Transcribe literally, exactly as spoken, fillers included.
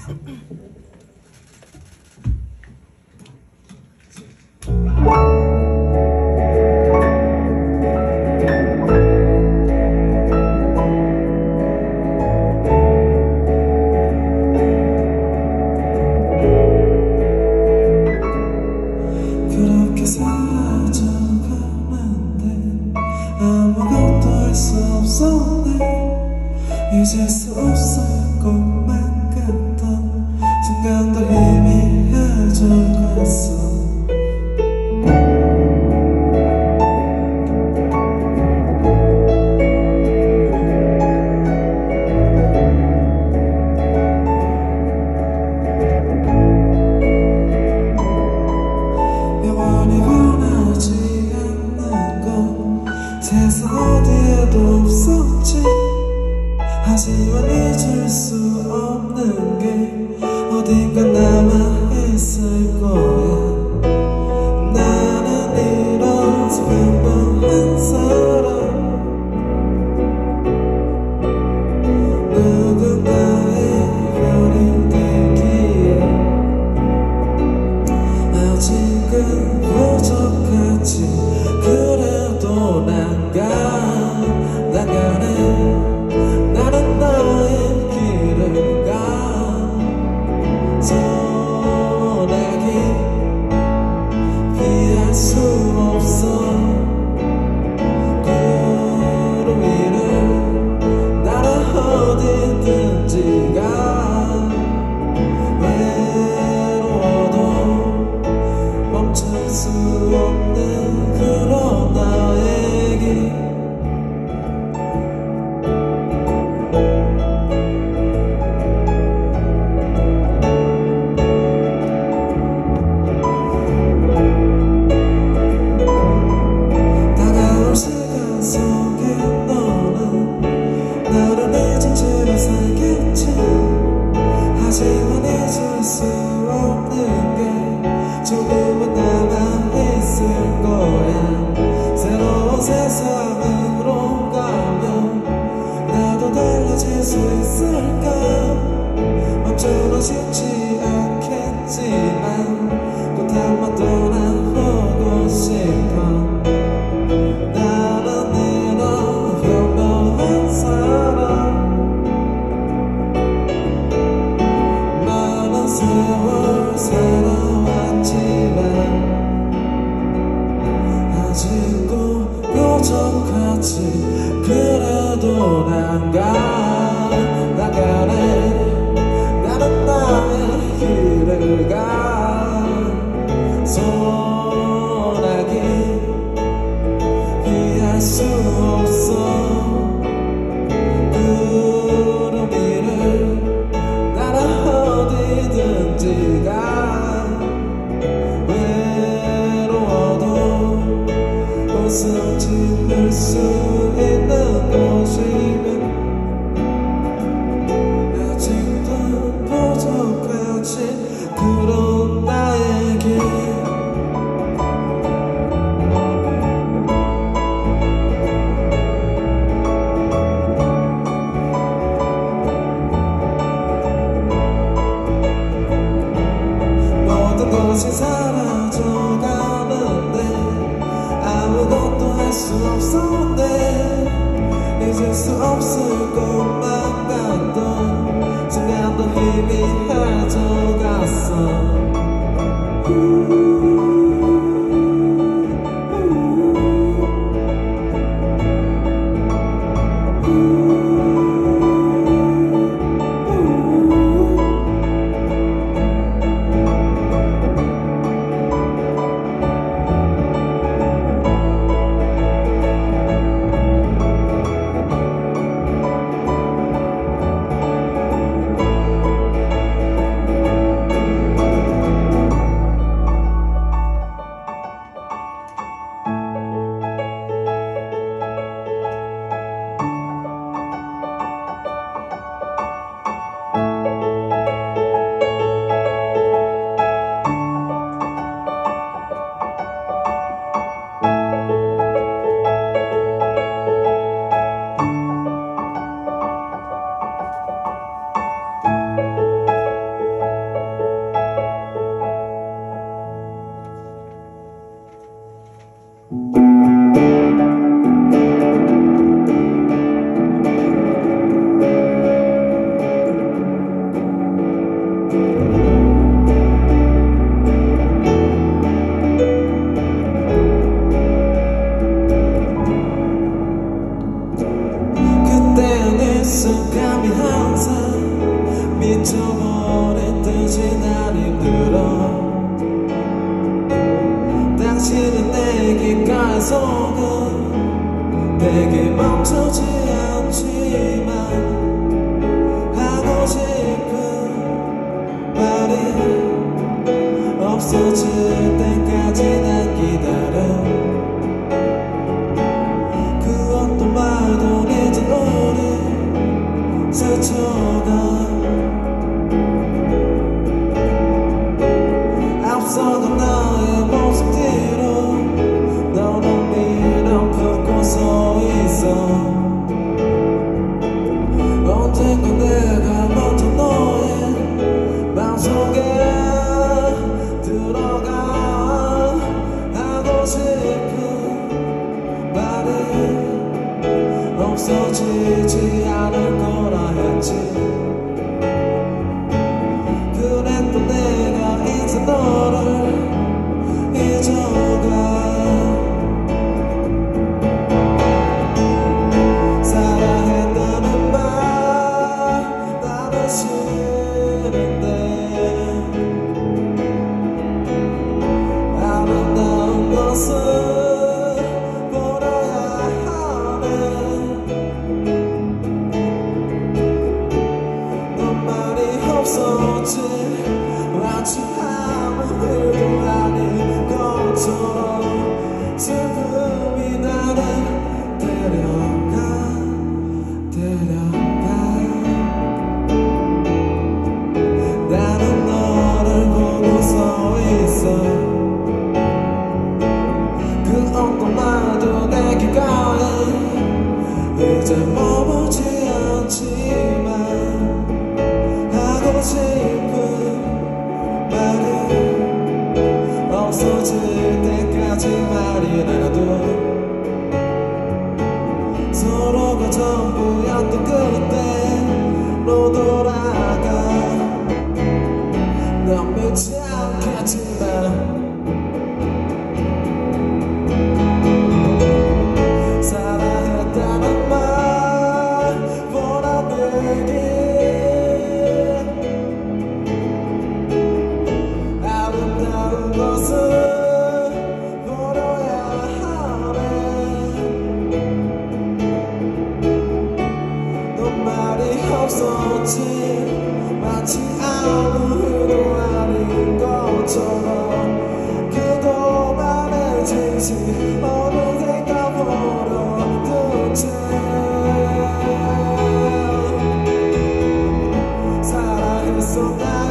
그렇게 사라져가는데 아무것도 할 수 없었네. 잊을 수 없을 것만 같던 순간도 희미해져갔어. 영원히 변하지 않는 건 세상 어디에도 없었지. 하지만 잊을 수 없는 게 어딘가 남아있을 거야. 나는 이런 평범한 사람, 누군가의 별이 되기에 아직은 부족하지. 그래도 난 가, 난 가네. 나는 나의 길을 가. 소나기 피할 수 없어. 구름 위를 날아 어디든지 가. 외로워도 멈출 수 없는 그런 나의 길. 다가올 시간 속에 너는 나를 잊은 채로 살겠지. 하지만 잊을 수 없는 게 조금은 남아있을 거야. 새로운 세상으로 가면 나도 달라질 수 있을까. 멈추고 싶지 않겠지만 또 한번 떠나보고 싶어. 나는 이런 평범한 사람, 많은 세월 살아왔지만 아직도 부족하지. 그래도 난 가, 난 가네. 나는 나의 길을 가. 소나기 피할 수 없어. 구름 위를 날아 어디든지 가. 외로워도 웃음 짓을 수 있는 곳이면 아직도 부족하지. 그런 나에게 모든 것이 사라져가는데 아무것도 할 수 없었네. 잊을 수 없을 것만 같던 순간도 희미해져갔어. 마음속은 내게 멈추지 않지만 하고 싶은 말이 없어질 때까지 난 기다려. 그 어떤 말도 이제 우리 스쳐가. 앞서간 나의 모습 뒤로 너는 미련 품고 서 있어. 언젠가 내가 먼저 너의 마음속에 들어가 하고 싶은 말이 없어지지 않을 거라 했지. 그랬던 내가 이제 너를 잊어가. 사랑했다는 말 나는 싫은데 아름다운 것을 보러야 하네. 넌 말이 없었지. 마치 아무 일도 아닌 것처럼 슬픔이 나를 데려가 데려가. 나는 너를 보고 서 있어. 그 어떤 말도 내 귓가에 이제 머물지 않지만 하고 싶은 말이 없어질 때까지 말이 나도. 서로가 전부였던 그때로 돌아가. 넌 믿지 않겠지만 사랑했다는 말보다 내게 아름다운 것을 보러야 하네. 넌 말이 없었지. 마치 아무 일도 아닌 것처럼 그동안의 진심 어느새 까버려둔 채 사랑했어 나.